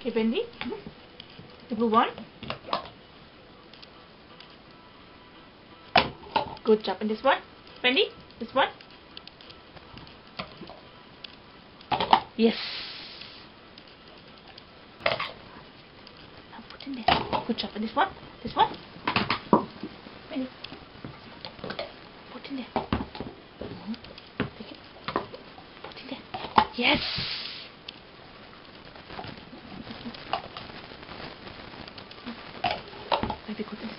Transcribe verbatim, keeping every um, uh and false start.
Okay, Bendy. The blue one. Good job. And this one, Bendy. This one. Yes. Now put in there. Good job. And this one. This one. Bendy. Put in there. Mm-hmm. Take it. Put in there. Yes. Maybe put in there.